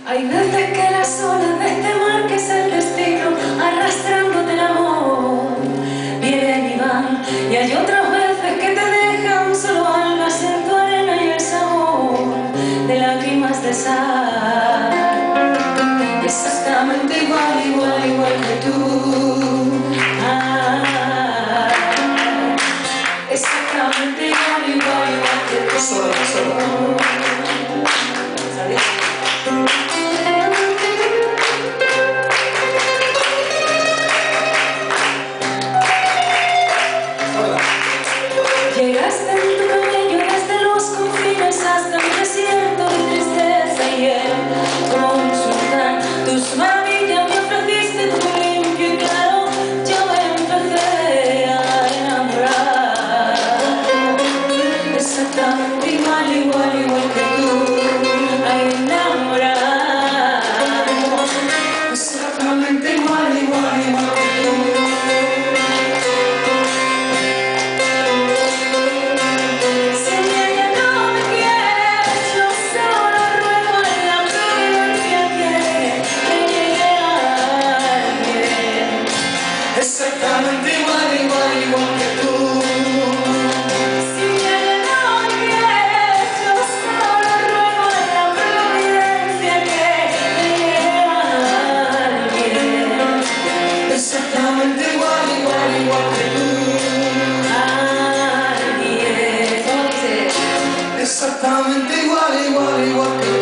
Hay veces que las olas de este mar que es el destino, arrastrándote el amor, vienen y van. Y hay otras veces que te dejan solo algas en tu arena y el sabor de lágrimas de sal. Exactamente igual, igual, igual que tú. Exactamente igual, igual, igual que tú. Llegaste en tu cabello desde los confines hasta el desierto de tristeza y hiel. Como un sultán, tus maravillas me ofreciste, tu limpio y claro, yo me empecé a enamorar. Exactamente igual, igual, igual que tú, a enamorar. Exactamente igual, igual, igual que tú. Exactamente igual, igual, igual que tú. Si ella no me quieres, yo solo ruego a la providencia que me lleve a alguien. Exactamente igual, igual, igual que tú. Alguien. Exactamente igual, igual, igual que tú.